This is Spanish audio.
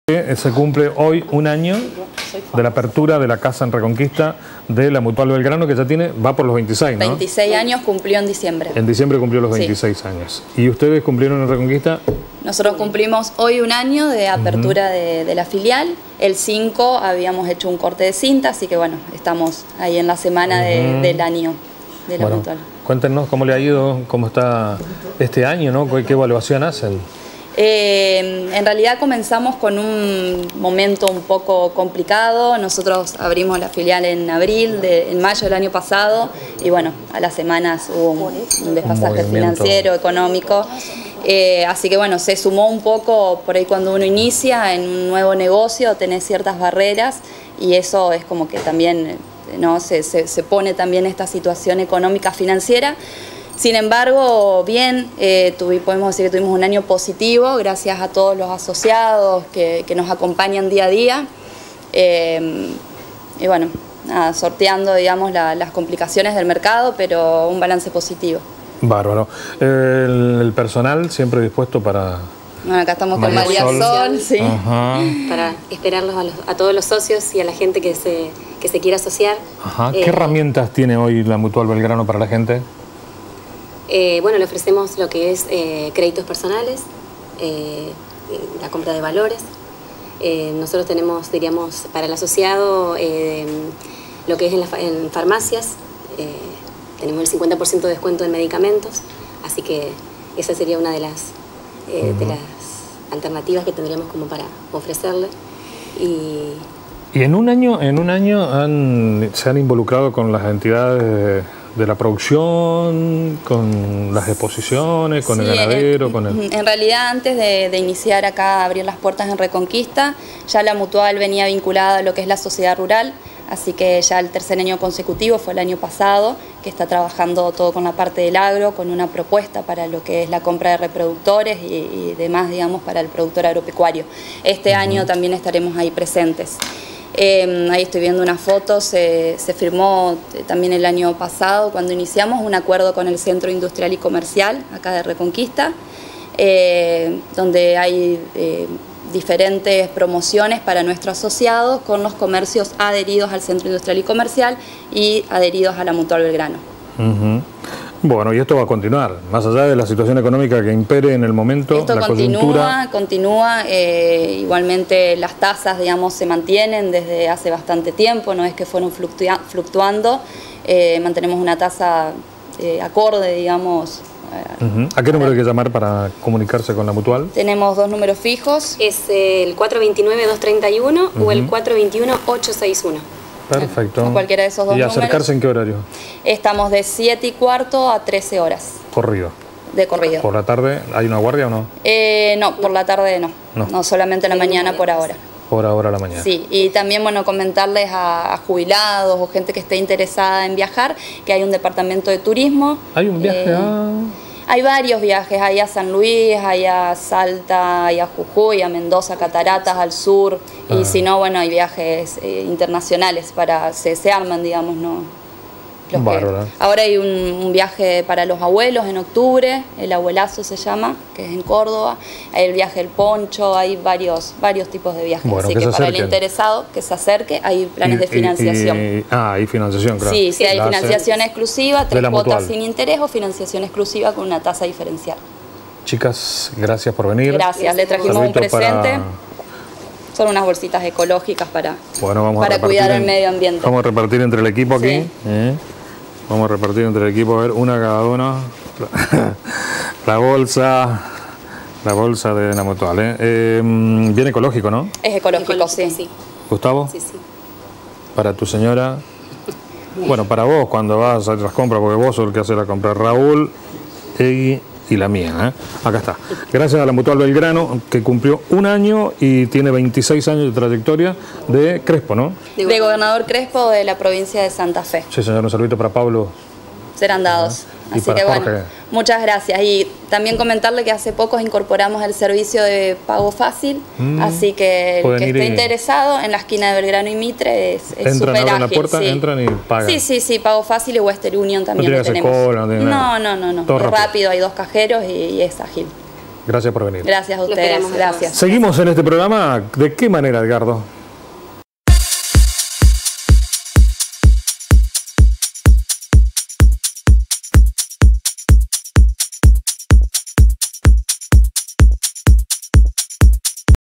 Se cumple hoy un año de la apertura de la casa en Reconquista de la Mutual Belgrano, que ya va por los 26, ¿no? 26 años cumplió en diciembre. En diciembre cumplió los 26 años. ¿Y ustedes cumplieron en Reconquista? Nosotros cumplimos hoy un año de apertura de la filial. El 5 habíamos hecho un corte de cinta, así que bueno, estamos ahí en la semana del año de la Mutual. Cuéntenos cómo le ha ido, cómo está este año, ¿no? ¿Qué evaluación hacen? En realidad comenzamos con un momento un poco complicado. Nosotros abrimos la filial en mayo del año pasado, y bueno, a las semanas hubo un desfasaje financiero, económico. Así que bueno, se sumó un poco por ahí cuando uno inicia en un nuevo negocio, tenés ciertas barreras, y eso es como que también, ¿no? se pone también esta situación económica financiera. Sin embargo, bien, podemos decir que tuvimos un año positivo, gracias a todos los asociados que nos acompañan día a día. Y bueno, nada, sorteando, digamos, las complicaciones del mercado, pero un balance positivo. Bárbaro. El personal siempre dispuesto para... Bueno, acá estamos con María Sol, sí. Para esperarlos a todos los socios y a la gente que se quiera asociar. ¿Qué herramientas tiene hoy la Mutual Belgrano para la gente? Bueno, le ofrecemos lo que es créditos personales, la compra de valores. Nosotros tenemos, diríamos, para el asociado, lo que es en farmacias. Tenemos el 50% de descuento en medicamentos, así que esa sería una de las alternativas que tendríamos como para ofrecerle. Y en un año se han involucrado con las entidades de la producción, con las exposiciones, con el ganadero, En realidad, antes de iniciar acá a abrir las puertas en Reconquista, ya la Mutual venía vinculada a lo que es la sociedad rural, así que ya el tercer año consecutivo fue el año pasado, que está trabajando todo con la parte del agro, con una propuesta para lo que es la compra de reproductores y demás, digamos, para el productor agropecuario. Este año también estaremos ahí presentes. Ahí estoy viendo una foto, se firmó también el año pasado, cuando iniciamos, un acuerdo con el Centro Industrial y Comercial, acá de Reconquista, donde hay diferentes promociones para nuestros asociados con los comercios adheridos al Centro Industrial y Comercial y adheridos a la Mutual Belgrano. Bueno, y esto va a continuar, más allá de la situación económica que impere en el momento, esto la continúa, igualmente las tasas, digamos, se mantienen desde hace bastante tiempo, no es que fueron fluctuando, mantenemos una tasa acorde, digamos. ¿A qué número hay que llamar para comunicarse con la Mutual? Tenemos dos números fijos. Es el 429-231 o el 421-861. Perfecto. A cualquiera de esos dos números. ¿Y acercarse en qué horario? Estamos de 7:15 a 13 horas. Corrido. De corrido. ¿Por la tarde hay una guardia o no? No, por la tarde no, solamente en la mañana por ahora. Por ahora a la mañana. Sí, y también, bueno, comentarles a jubilados o gente que esté interesada en viajar, que hay un departamento de turismo. ¿Hay un viaje Hay varios viajes, hay a San Luis, hay a Salta, hay a Jujuy, a Mendoza, Cataratas, al sur, y si no, bueno, hay viajes internacionales, se arman, digamos, ¿no? Ahora hay un viaje para los abuelos en octubre, el abuelazo se llama, que es en Córdoba, hay el viaje del poncho, hay varios tipos de viajes, así que para el interesado que se acerque, hay planes de financiación. Hay financiación, claro. Sí, hay financiación exclusiva, 3 cuotas sin interés o financiación exclusiva con una tasa diferencial. Chicas, gracias por venir. Gracias, le trajimos un presente. Son unas bolsitas ecológicas para cuidar el medio ambiente. Vamos a repartir entre el equipo aquí. Vamos a repartir entre el equipo, a ver, una cada uno. La bolsa de la Mutual. Bien ecológico, ¿no? Es ecológico, sí. ¿Gustavo? Sí. Para tu señora. Bueno, para vos cuando vas a hacer las compras, porque vos sos el que hace la compra. Raúl, Egui y la mía. Acá está. Gracias a la Mutual Belgrano, que cumplió un año y tiene 26 años de trayectoria de Crespo, ¿no? De Gobernador Crespo, de la provincia de Santa Fe. Sí, señor, un saludito para Pablo. Serán dados. Así que bueno, muchas gracias. Y también comentarle que hace poco incorporamos el servicio de pago fácil, así que el que esté interesado en la esquina de Belgrano y Mitre es súper ágil. Entran, la puerta, entran y pagan. Sí, pago fácil y Western Union también lo tenemos. No. No. Es rápido, hay 2 cajeros y es ágil. Gracias por venir. Gracias a ustedes. Gracias. Seguimos en este programa. ¿De qué manera, Edgardo?